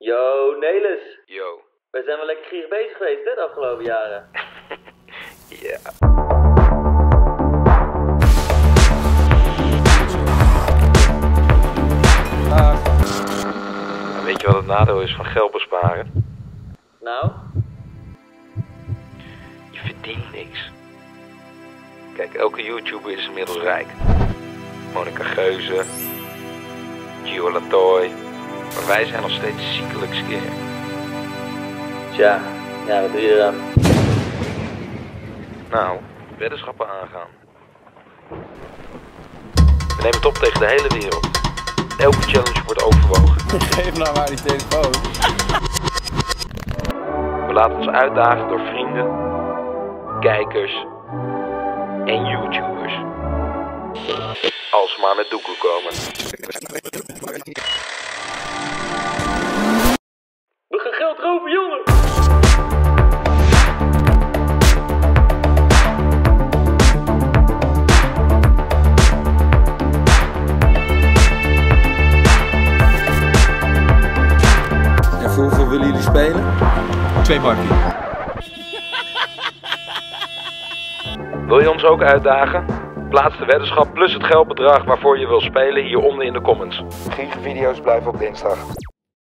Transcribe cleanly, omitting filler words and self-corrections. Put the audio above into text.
Yo, Nelis. Yo. Wij zijn wel lekker gierig bezig geweest, hè, de afgelopen jaren. Ja. Weet je wat het nadeel is van geld besparen? Nou? Je verdient niks. Kijk, elke YouTuber is inmiddels rijk. Monica Geuze, Gio Latoy. Maar wij zijn nog steeds ziekelijk skeer. Tja, ja, wat doe je eraan? Nou, weddenschappen aangaan. We nemen het op tegen de hele wereld. Elke challenge wordt overwogen. Geef nou maar die telefoon. We laten ons uitdagen door vrienden, kijkers en YouTubers. Als ze maar met doekoe komen. We gaan geld roven, jongen! En voor hoeveel willen jullie spelen? 2 bakkie. Wil je ons ook uitdagen? Plaats de weddenschap plus het geldbedrag waarvoor je wil spelen hieronder in de comments. Video's blijven op dinsdag.